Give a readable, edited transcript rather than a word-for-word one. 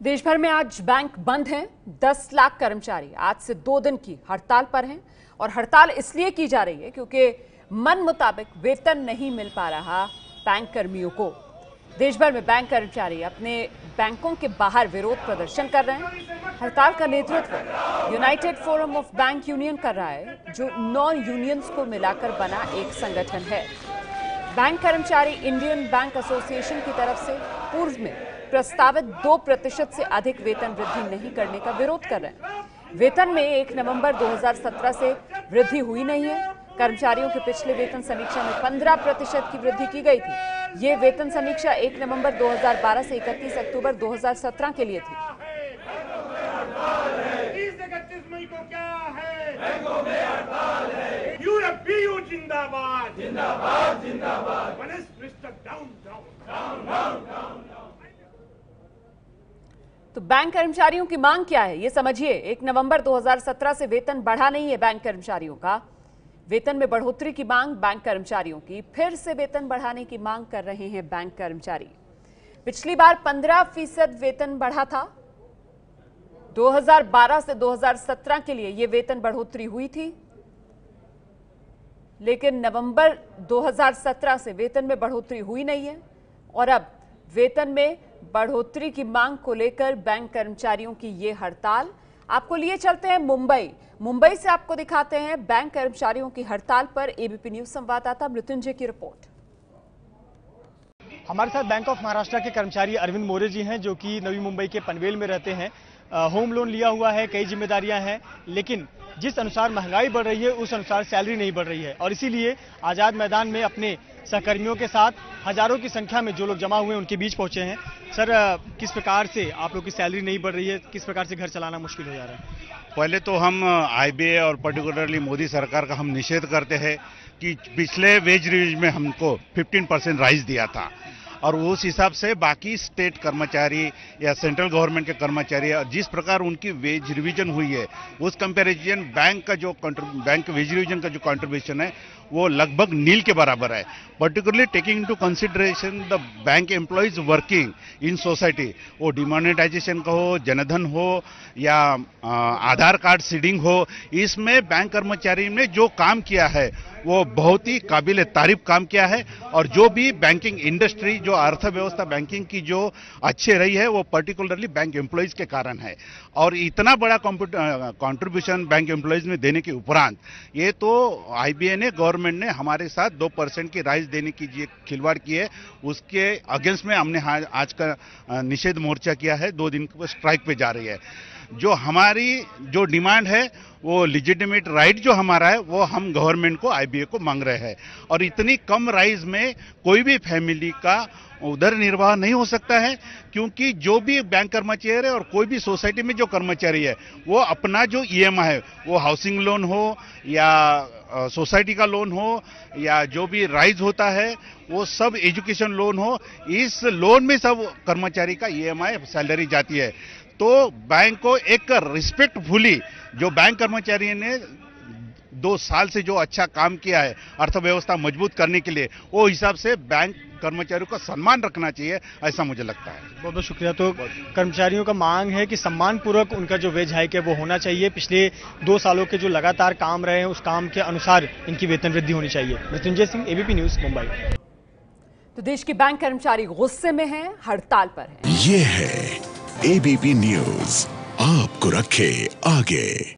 देश भर में आज बैंक बंद हैं। 10 लाख कर्मचारी आज से 2 दिन की हड़ताल पर हैं और हड़ताल इसलिए की जा रही है क्योंकि मन मुताबिक वेतन नहीं मिल पा रहा बैंक कर्मियों को। देश भर में बैंक कर्मचारी अपने बैंकों के बाहर विरोध प्रदर्शन कर रहे हैं। हड़ताल का नेतृत्व United Forum of Bank Union कर रहा है, जो 9 यूनियंस को मिलाकर बना एक संगठन है। बैंक कर्मचारी इंडियन बैंक एसोसिएशन की तरफ से पूर्व में प्रस्तावित 2% से अधिक वेतन वृद्धि नहीं करने का विरोध कर रहे हैं। वेतन में 1 नवंबर 2017 से वृद्धि हुई नहीं है। कर्मचारियों के पिछले वेतन समीक्षा में 15% की वृद्धि की गई थी। ये वेतन समीक्षा 1 नवंबर 2012 से 31 अक्टूबर 2017 के लिए थी। 31 मई को क्या है? बैंकों में हड़ताल है। यूरोपीयू जिंदाबाद जिंदाबाद जिंदाबाद। Down down down down down. तो बैंक कर्मचारियों की मांग क्या है, ये समझिए। 1 नवंबर 2017 से वेतन बढ़ा नहीं है बैंक कर्मचारियों का। वेतन में बढ़ोतरी की मांग बैंक कर्मचारियों की, फिर से वेतन बढ़ाने की मांग कर रहे हैं बैंक कर्मचारी। पिछली बार 15% वेतन बढ़ा था। 2012 से 2017 के लिए यह वेतन बढ़ोतरी हुई थी, लेकिन नवंबर 2017 से वेतन में बढ़ोतरी हुई नहीं है और अब वेतन में बढ़ोतरी की मांग को लेकर बैंक कर्मचारियों की ये हड़ताल। आपको लिए चलते हैं मुंबई से आपको दिखाते हैं बैंक कर्मचारियों की हड़ताल पर एबीपी न्यूज संवाददाता मृत्युंजय की रिपोर्ट। हमारे साथ बैंक ऑफ महाराष्ट्र के कर्मचारी अरविंद मोरे जी हैं, जो कि नवी मुंबई के पनवेल में रहते हैं। होम लोन लिया हुआ है, कई जिम्मेदारियां हैं, लेकिन जिस अनुसार महंगाई बढ़ रही है उस अनुसार सैलरी नहीं बढ़ रही है और इसीलिए आजाद मैदान में अपने सहकर्मियों के साथ हजारों की संख्या में जो लोग जमा हुए हैं उनके बीच पहुंचे हैं। सर, किस प्रकार से आप लोग की सैलरी नहीं बढ़ रही है, किस प्रकार से घर चलाना मुश्किल हो जा रहा है? पहले तो हम आईबीए और पर्टिकुलरली मोदी सरकार का हम निषेध करते हैं कि पिछले वेज रिवीज में हमको 15% राइज दिया था और उस हिसाब से बाकी स्टेट कर्मचारी या सेंट्रल गवर्नमेंट के कर्मचारी जिस प्रकार उनकी वेज रिवीजन हुई है उस कंपैरिजन बैंक वेज रिवीजन का जो कंट्रीब्यूशन है वो लगभग नील के बराबर है। Particularly taking into consideration the bank employees working in society, वो डिमोनेटाइजेशन का हो, जनधन हो या आधार कार्ड सीडिंग हो, इसमें बैंक कर्मचारी ने जो काम किया है वो बहुत ही काबिल तारीफ काम किया है और जो भी बैंकिंग इंडस्ट्री, जो अर्थव्यवस्था बैंकिंग की जो अच्छी रही है वो पर्टिकुलरली बैंक एम्प्लॉयज के कारण है। और इतना बड़ा कंट्रीब्यूशन बैंक एम्प्लॉयज में देने के उपरांत ये तो आईबीए ने, गवर्नमेंट ने हमारे साथ 2% की राइज देने की जो खिलवाड़ की है उसके अगेंस्ट में हमने आज का निषेध मोर्चा किया है। 2 दिन स्ट्राइक पे जा रही है। जो हमारी जो डिमांड है वो लिजिटिमेट राइट जो हमारा है वो हम गवर्नमेंट को, आईबीए को मांग रहे हैं और इतनी कम राइज में कोई भी फैमिली का उधर निर्वाह नहीं हो सकता है, क्योंकि जो भी बैंक कर्मचारी है और कोई भी सोसाइटी में जो कर्मचारी है वो अपना जो ईएमआई है, वो हाउसिंग लोन हो या सोसाइटी का लोन हो या जो भी राइज होता है वो सब एजुकेशन लोन हो, इस लोन में सब कर्मचारी का ईएमआई सैलरी जाती है। तो बैंक को एक रिस्पेक्टफुली जो बैंक कर्मचारी ने 2 साल से जो अच्छा काम किया है अर्थव्यवस्था मजबूत करने के लिए, वो हिसाब से बैंक कर्मचारियों का सम्मान रखना चाहिए, ऐसा मुझे लगता है। बहुत बहुत शुक्रिया। तो कर्मचारियों का मांग है कि सम्मान पूर्वक उनका जो वेज हाइक है वो होना चाहिए। पिछले 2 सालों के जो लगातार काम रहे हैं उस काम के अनुसार इनकी वेतन वृद्धि होनी चाहिए। Mrityunjay Singh, ABP news, Mumbai. तो देश के बैंक कर्मचारी गुस्से में हैं, हड़ताल पर हैं। ये है एबीपी न्यूज, आपको रखे आगे।